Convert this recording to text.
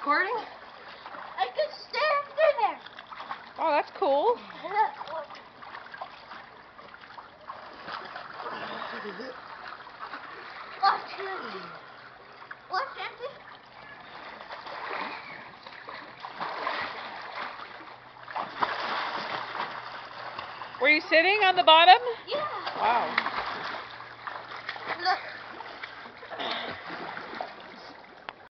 recording? I could stand through there. Oh, that's cool. Watch empty. Watch empty. Were you sitting on the bottom? Yeah. Wow. Look.